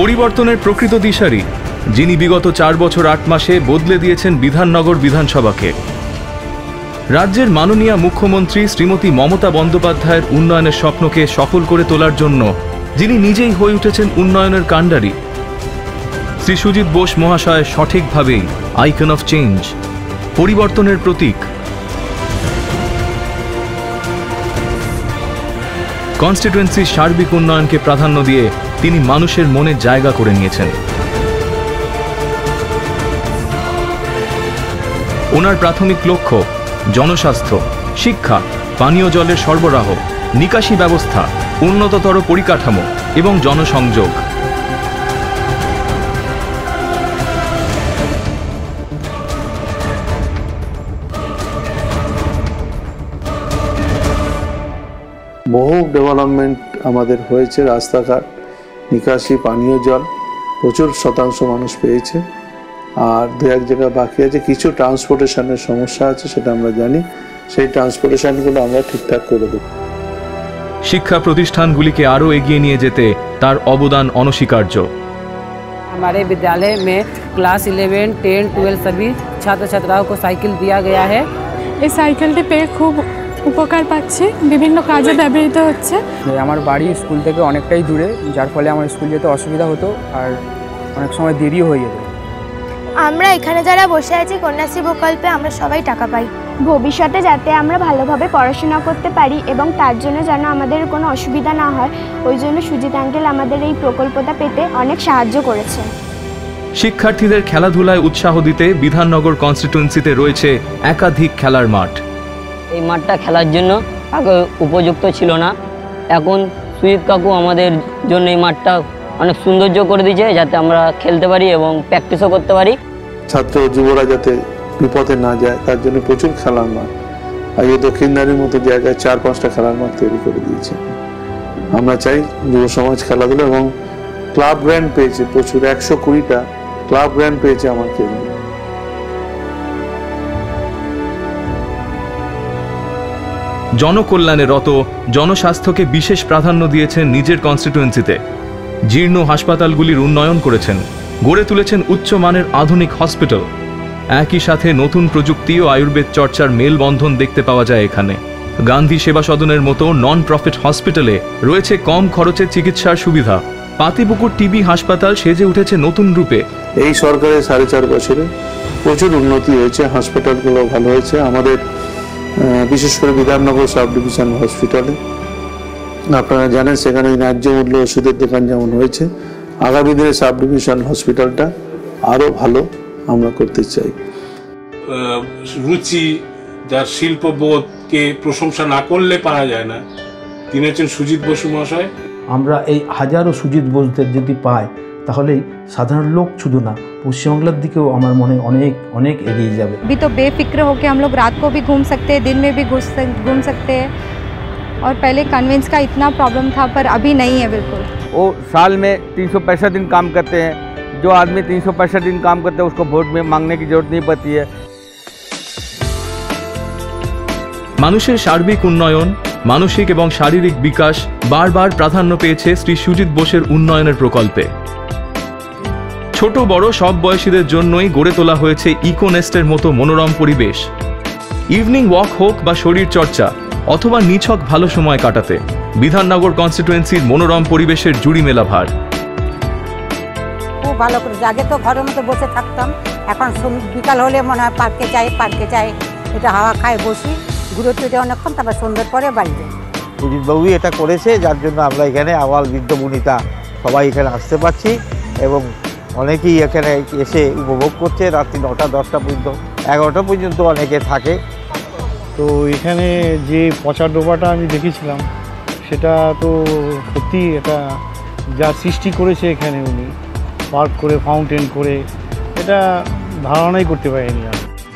পরিবর্তনের প্রকৃত দিশারি যিনি বিগত 4 বছর 8 মাসে বদলে দিয়েছেন বিধাননগর বিধানসভাকে। রাজ্যের মাননীয় মুখ্যমন্ত্রী শ্রীমতী মমতা বন্দ্যোপাধ্যায়ের উন্নয়নের স্বপ্নকে সফল করে তোলার জন্য যিনি নিজেই হয়ে উঠেছেন উন্নয়নের কাণ্ডারি, শ্রী সুজিত বোস মহাশয় সঠিকভাবেই আইকন অফ চেঞ্জ, পরিবর্তনের প্রতীক। কনস্টিটুয়েন্সির সার্বিক উন্নয়নকে প্রাধান্য দিয়ে তিনি মানুষের মনে জায়গা করে নিয়েছেন। ওনার প্রাথমিক লক্ষ্য জনস্বাস্থ্য, শিক্ষা, পানীয় জলের সরবরাহ, নিকাশি ব্যবস্থা, উন্নততর পরিকাঠামো এবং জনসংযোগ। বহু ডেভেলপমেন্ট আমাদের হয়েছে, রাস্তাঘাট, নিকাশি, পানীয় জল প্রচুর শতাংশ মানুষ পেয়েছে। আর দু এক জায়গা বাকি আছে, কিছু ট্রান্সপোর্টেশনের সমস্যা আছে, সেটা আমরা জানি। সেই ট্রান্সপোর্টেশনগুলো আমরা ঠিকঠাক করে দেব। শিক্ষা প্রতিষ্ঠানগুলিকে আরও এগিয়ে নিয়ে যেতে তার অবদান অনস্বীকার্য। हमारे विद्यालय में क्लास 11, 10, 12 सभी छात्र छात्राओं को साइकिल दिया गया है। এই সাইকেলটি পেয়ে খুব উপকার পাচ্ছি, বিভিন্ন কাজে ব্যবহৃত হচ্ছে। আমার বাড়ি স্কুল থেকে অনেকটাই দূরে, যার ফলে আমার স্কুল যেতে অসুবিধা হতো আর অনেক সময় দেরিও হয়ে যেত। আমরা এখানে যারা বসে আছি কন্যাশ্রী প্রকল্পে আমরা সবাই টাকা পাই। ভবিষ্যতে যাতে আমরা ভালোভাবে পড়াশোনা করতে পারি এবং তার জন্য যেন আমাদের কোনো অসুবিধা না হয়, ওই জন্য সুজিত আঙ্কেল আমাদের এই প্রকল্পটা পেতে অনেক সাহায্য করেছে। শিক্ষার্থীদের খেলাধুলায় উৎসাহ দিতে বিধাননগর কনস্টিটুয়েন্সিতে রয়েছে একাধিক খেলার মাঠ। এই মাঠটা খেলার জন্য আগে উপযুক্ত ছিল না, এখন সুজিত কাকু আমাদের জন্য এই মাঠটা অনেক সৌন্দর্য করে দিয়েছে, যাতে আমরা খেলতে পারি এবং প্র্যাকটিসও করতে পারি। ছাত্র যুবরা যাতে বিপদে না যায় তার জন্য প্রচুর খেলার মাঠ, আগে দক্ষিণদারির মতো জায়গায় 4-5টা খেলার মাঠ তৈরি করে দিয়েছে। আমরা চাই যুব সমাজ খেলাধুলো, এবং ক্লাব গ্র্যান্ড পেয়েছে প্রচুর, 120টা ক্লাব গ্র্যান্ড পেয়েছে আমার কেন্দ্র। জনকল্যাণে রত, জনস্বাস্থ্যকে বিশেষ প্রাধান্য দিয়েছেন নিজের কনস্টিটুয়েন্সিতে। জীর্ণ হাসপাতালগুলির উন্নয়ন করেছেন, গড়ে তুলেছেন উচ্চমানের আধুনিক হসপিটাল। একই সাথে নতুন প্রযুক্তি ও আয়ুর্বেদ চর্চার মেলবন্ধন দেখতে পাওয়া যায় এখানে। গান্ধী সেবা সদনের মতো নন প্রফিট হসপিটালে রয়েছে কম খরচে চিকিৎসার সুবিধা। পাতিপুকুর টিবি হাসপাতাল সেজে উঠেছে নতুন রূপে। এই সরকারের 4.5 বছরে প্রচুর উন্নতি হয়েছে, হসপিটালগুলো ভালো হয়েছে। আমাদের বিশেষ করে বিধাননগর সাব ডিভিশন হসপিটালে আপনারা জানেন সেখানে ন্যায্য মূল্য ওষুধের দোকান যেমন হয়েছে, আগামী দিনে সাব ডিভিশন হসপিটালটা আরো ভালো আমরা করতে চাই। রুচি, যার শিল্পবোধকে প্রশংসা না করলে পারা যায় না, তিনি হচ্ছেন সুজিত বসু মহাশয়। আমরা এই হাজারো সুজিত বোসদের যদি পাই তাহলেই সাধারণ লোক শুধু না, পশ্চিমবাংলার দিকেও আমার মনে অনেক অনেক এগিয়ে যাবে। अभी तो बेफिक्र होकर हम लोग रात को भी घूम सकते हैं, दिन में भी घूम सकते हैं, और पहले कन्वेंस का इतना प्रॉब्लम था पर अभी नहीं है बिल्कुल। वो साल में 365 दिन काम करते हैं। जो आदमी 365 दिन काम करते हैं उसको वोट में मांगने की जरूरत नहीं पड़ती है। মানুষের সার্বিক উন্নয়ন, মানসিক এবং শারীরিক বিকাশ বারবার প্রাধান্য পেয়েছে শ্রী সুজিত বোসের উন্নয়নের প্রকল্পে। ছোট বড় সব বয়সীদের জন্যই গড়ে তোলা হয়েছে ইকোনেস্টের মতো মনোরম পরিবেশ। ইভিনিং ওয়াক হোক বা শরীর চর্চা অথবা নিছক ভালো সময় কাটাতে, বিধাননগর কনস্টিটুয়েন্সির মনোরম পরিবেশের জুড়ি মেলা ভার। খুব ভালো করে, আগে তো ঘরের মধ্যে বসে থাকতাম, এখন বিকাল হলে মনে হয় পার্কে যাই, এটা হাওয়া খায়, বসি, ঘুরে টুরে অনেকক্ষণ, তারপর সন্ধ্যের পরে বাড়ি যাই। সুজিতবাবুই এটা করেছে, যার জন্য আমরা এখানে আবাল বৃদ্ধ বনিতা সবাই এখানে আসতে পারছি, এবং অনেকেই এখানে এসে উপভোগ করছে। রাত্রি 9টা 10টা পর্যন্ত, 11টা পর্যন্ত অনেকে থাকে। তো এখানে যে পচা ডোবাটা আমি দেখেছিলাম সেটা তো সত্যি, এটা যা সৃষ্টি করেছে এখানে উনি, পার্ক করে, ফাউন্টেন করে, এটা ধারণাই করতে পারিনি।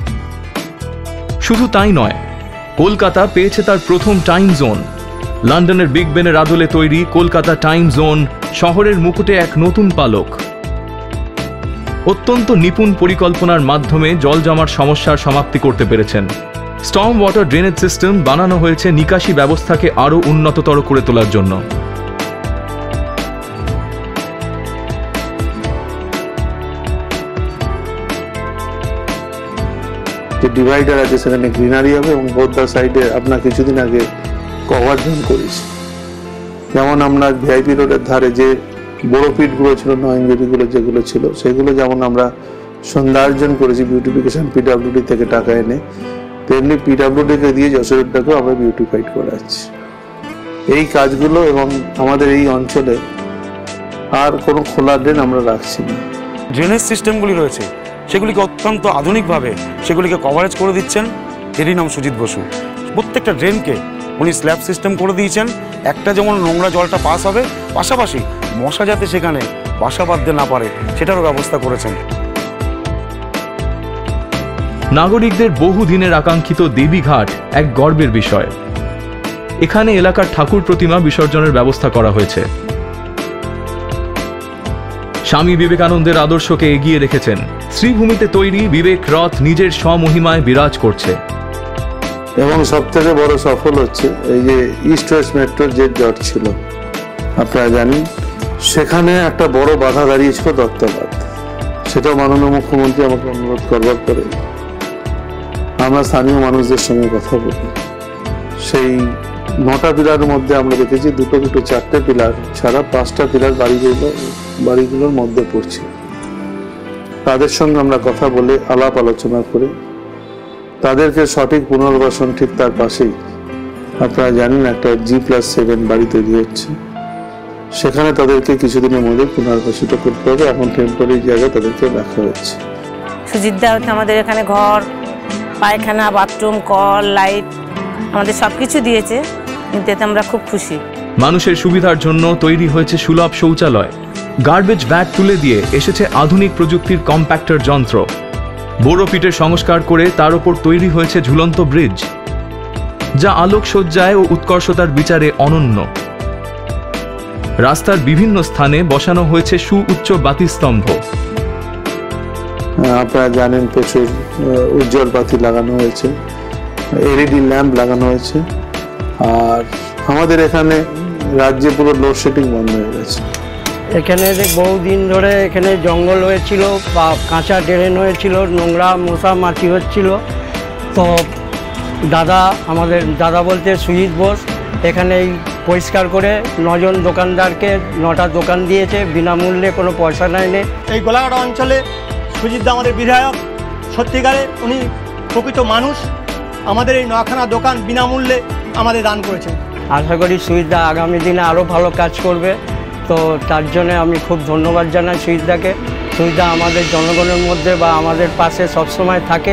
শুধু তাই নয়, কলকাতা পেয়েছে তার প্রথম টাইম জোন। লন্ডনের বিগ বেনের আদলে তৈরি কলকাতা টাইম জোন শহরের মুকুটে এক নতুন পালক। অত্যন্ত নিপুণ পরিকল্পনার মাধ্যমে জল জমার সমস্যার সমাপ্তি করতে পেরেছেন। স্টর্ম ওয়াটার ড্রেনেজ সিস্টেম বানানো হয়েছে নিকাশি ব্যবস্থাকে আরও উন্নততর করে তোলার জন্য। যে ডিভাইডার আছে সেখানে গ্রিনারি হবে এবং বোথ দা সাইডে আপনার কিছুদিন আগে কভার জোন করেছি। যেমন আমরা ভিআইপি রোডের ধারে যে বড় পিটগুলো ছিল, নয়নজুড়িগুলো যেগুলো ছিল, সেগুলো যেমন আমরা সৌন্দর্যায়ন করেছি বিউটিফিকেশন পিডব্লিউডি থেকে টাকা এনে, তেমনি পিডব্লিউডিকে দিয়ে যশোরটাকেও আমরা বিউটিফাইড করাচ্ছি। এই কাজগুলো এবং আমাদের এই অঞ্চলে আর কোনো খোলা ড্রেন আমরা রাখছি না। ড্রেনেজ সিস্টেমগুলি রয়েছে সেগুলিকে অত্যন্ত আধুনিকভাবে সেগুলিকে কভারেজ করে দিচ্ছেন। এরই নাম সুজিত বসু। প্রত্যেকটা ড্রেনকে উনি স্ল্যাব সিস্টেম করে দিয়েছেন। একটা যেমন নোংরা জলটা পাস হবে, পাশাপাশি মশা যাতে সেখানে বাসা বাঁধতে না পারে সেটারও ব্যবস্থা করেছেন। নাগরিকদের বহুদিনের আকাঙ্ক্ষিত দেবীঘাট এক গর্বের বিষয়। এখানে এলাকার ঠাকুর প্রতিমা বিসর্জনের ব্যবস্থা করা হয়েছে। স্বামী বিবেকানন্দের আদর্শকে এগিয়ে রেখেছেন। শ্রীভূমিতে তৈরি বিবেক রথ নিজের স্বমহিমায় বিরাজ করছে। এবং সব থেকে বড় সফল হচ্ছে এই যে ইস্ট ওয়েস্ট মেট্রোর যে জট ছিল, আপনারা জানেন, সেখানে একটা বড় বাধা দাঁড়িয়েছিল দত্তবাদ। সেটাও মাননীয় মুখ্যমন্ত্রী আমাকে অনুরোধ করবার পরে আমরা স্থানীয় মানুষদের সঙ্গে কথা বলি। সেই 9টা পিলারের মধ্যে আমরা দেখেছি দুটো 4টে পিলার ছাড়া 5টা পিলার বাড়িগুলোর মধ্যে পড়ছে। তাদের সঙ্গে আমরা কথা বলে আলাপ আলোচনা করে তাদেরকে সঠিক পুনর্বাসন, ঠিক তার পাশেই আপনারা জানেন একটা G+7 বাড়ি তৈরি হচ্ছে, সেখানে তাদেরকে কিছুদিনের মধ্যে পুনর্বাসিত করতে হবে। এখন টেম্পোরারি জায়গায় তাদেরকে রাখা হচ্ছে। সুজিতদা আমাদের এখানে ঘর, পায়খানা, বাথরুম, কল, লাইট, আমাদের সব কিছু দিয়েছে, কিন্তু এতে আমরা খুব খুশি। মানুষের সুবিধার জন্য তৈরি হয়েছে সুলভ শৌচালয়। গার্বেজ ভ্যাট তুলে দিয়ে এসেছে আধুনিক প্রযুক্তির কম্প্যাক্টর যন্ত্র। বড় পিটের সংস্কার করে তার উপর তৈরি হয়েছে ঝুলন্ত ব্রিজ, যা আলোকসজ্জায় ও উৎকর্ষতার বিচারে অনন্য। রাস্তার বিভিন্ন স্থানে বসানো হয়েছে সুউচ্চ বাতিস্তম্ভ। আপনারা জানেন প্রচুর উজ্জ্বল বাতি লাগানো হয়েছে, এলইডি ল্যাম্প লাগানো হয়েছে। আর আমাদের এখানে রাজ্যে পুরো লোডশেডিং বন্ধ হয়ে গেছে। এখানে বহুদিন ধরে এখানে জঙ্গল হয়েছিল বা কাঁচা ড্রেন হয়েছিল, নোংরা মশা মাছি হচ্ছিল। তো আমাদের দাদা বলতে সুজিত বোস এখানে পরিষ্কার করে 9 জন দোকানদারকে 9টা দোকান দিয়েছে, বিনামূল্যে, কোনো পয়সা নেয়নি। এই গোলাঘাট অঞ্চলে সুজিতদা আমাদের বিধায়ক, সত্যিকারে উনি প্রকৃত মানুষ। আমাদের এই 9খানা দোকান বিনামূল্যে আমাদের দান করেছেন। আশা করি সুজিতদা আগামী দিনে আরও ভালো কাজ করবে। তো তার জন্য আমি খুব ধন্যবাদ জানাই সুজিতদাকে। সুজিতদা আমাদের জনগণের মধ্যে বা আমাদের পাশে সবসময় থাকে।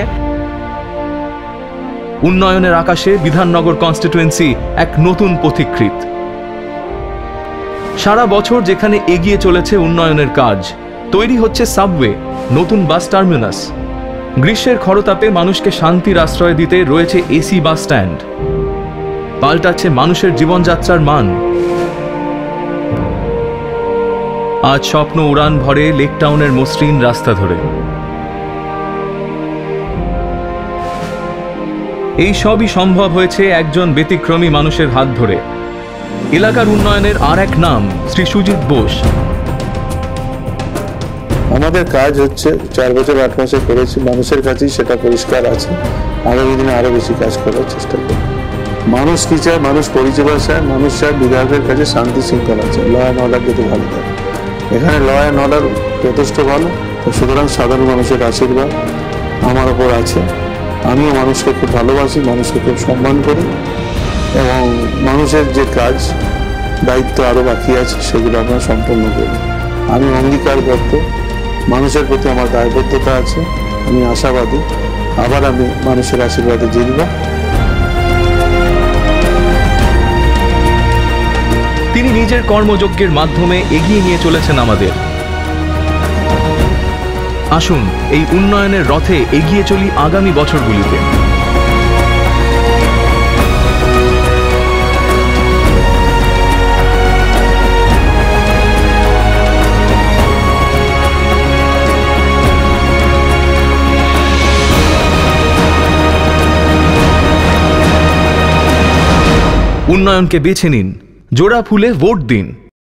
উন্নয়নের আকাশে বিধাননগর কনস্টিটুয়েন্সি এক নতুন পথিকৃৎ। সারা বছর যেখানে এগিয়ে চলেছে উন্নয়নের কাজ, তৈরি হচ্ছে সাবওয়ে, নতুন বাস টার্মিনাস। গ্রীষ্মের খরতাপে মানুষকে শান্তির আশ্রয় দিতে রয়েছে এসি বাস স্ট্যান্ড। পাল্টাচ্ছে মানুষের জীবনযাত্রার মান। আজ স্বপ্ন উড়ান ভরে লেক টাউনের মসৃণ রাস্তা ধরে। এই সবই সম্ভব হয়েছে একজন ব্যতিক্রমী মানুষের হাত ধরে। এলাকার উন্নয়নের আর এক নাম শ্রী সুজিত বোস। আমাদের কাজ হচ্ছে 4 বছর 8 মাসে করেছি, মানুষের কাছেই সেটা পরিষ্কার আছে। আগামী দিনে আরো বেশি কাজ করার চেষ্টা করব। মানুষ কি চায়? মানুষ পরিষেবা চায়। মানুষ চায় বিধায়কের কাছে শান্তি শৃঙ্খলা চায়, ল অ্যান্ড অর্ডার যাতে ভালো থাকে। এখানে ল অ্যান্ড অর্ডার যথেষ্ট ভালো, তো সুতরাং সাধারণ মানুষের আশীর্বাদ আমার ওপর আছে। আমিও মানুষকে খুব ভালোবাসি, মানুষকে খুব সম্মান করি, এবং মানুষের যে কাজ দায়িত্ব আরও বাকি আছে সেগুলো আমরা সম্পূর্ণ করি। আমি অঙ্গীকারবদ্ধ, মানুষের প্রতি আমার দায়বদ্ধতা আছে। আমি আশাবাদী আবার আমি মানুষের আশীর্বাদে জিতব। তিনি নিজের কর্মযজ্ঞের মাধ্যমে এগিয়ে নিয়ে চলেছেন আমাদের। আসুন এই উন্নয়নের রথে এগিয়ে চলি আগামী বছরগুলিতে। উন্নয়নকে বেছে নিন, জোড়া ফুলে ভোট দিন।